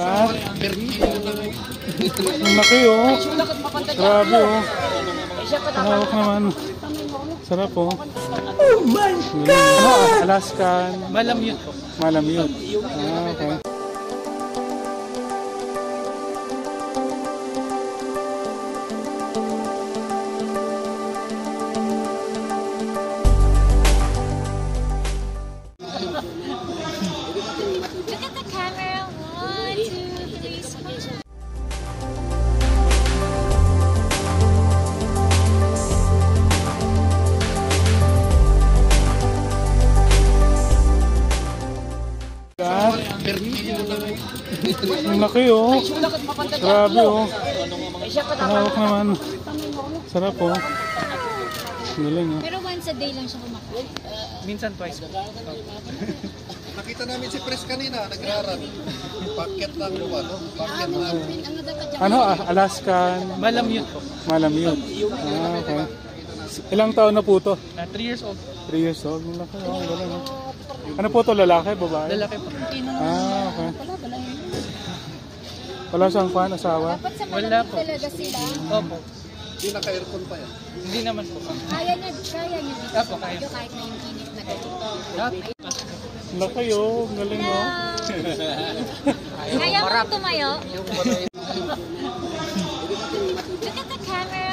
Kat. Ang laki oh. Grabe oh. Malawak naman. Sarap oh. Oh my God! Alaskan. Malamute po. Malamute. Okay. Look at the camera. 1, 2, 3, smile. Kat. Ang laki oh. Grabe oh. Malawak naman. Sarap oh. Galing oh. Pero once a day lang siya kumakain. Minsan twice po. Nakita namin si Pres kanina, nagraran. Paket lang po, ano? Paket lang. Ano? Alaskan. Malamute po. Malamute. Okay. Ilang taon na po to? 3 years old. 3 years old. Ang laki oh. Galing oh. Ano po to? Lalaki? Babae? Lalaki po. Okay. Wala siyang fan, asawa? Dapat sa Wala malamig po. talaga sila. Opo. Hindi naka-aircon pa yan. Hindi naman po. Kaya niya dito Apo, sa kaya. video kahit na yung init na ganito. Ang laki oh. Ang galing oh. Kaya mo tumayo? Look at the camera.